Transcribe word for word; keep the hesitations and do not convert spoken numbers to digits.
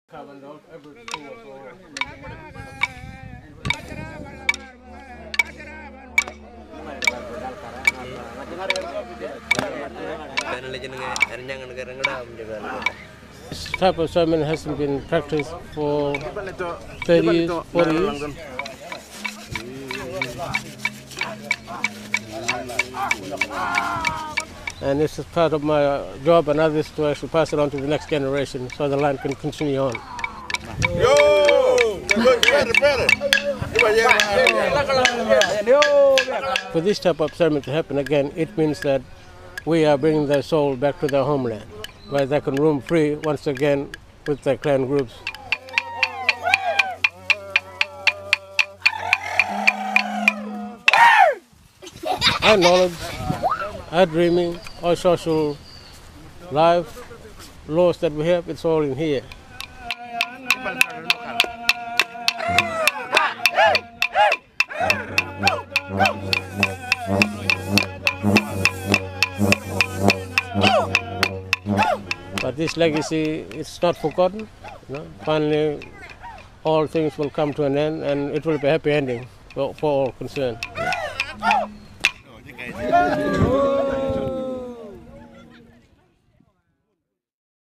This type of sermon hasn't been practiced for thirty years, forty years. And this is part of my job and others to actually pass it on to the next generation so the land can continue on. Yo! For this type of ceremony to happen again, it means that we are bringing their soul back to their homeland, where they can roam free once again with their clan groups. Our knowledge, our dreaming, our social life, laws that we have, it's all in here. But this legacy, it's not forgotten. You know? Finally, all things will come to an end, and it will be a happy ending for, for all concerned.